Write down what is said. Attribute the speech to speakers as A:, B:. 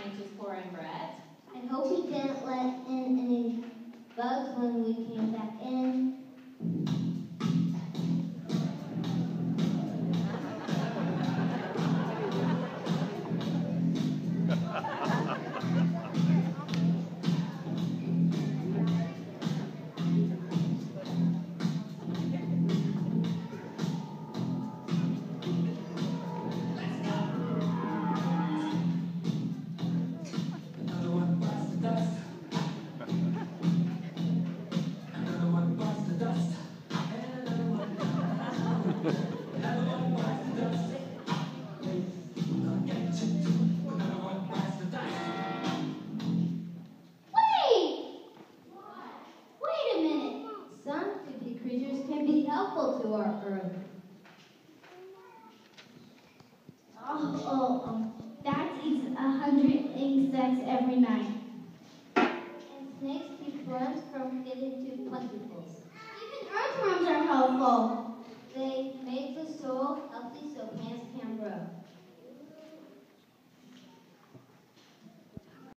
A: anxious for him, Brett.
B: I hope he didn't let in any bugs when we came back in. Wait a minute. Some creepy creatures can be helpful to our Earth. Bats eat 100 insects every night. And snakes keep worms from getting too plentiful.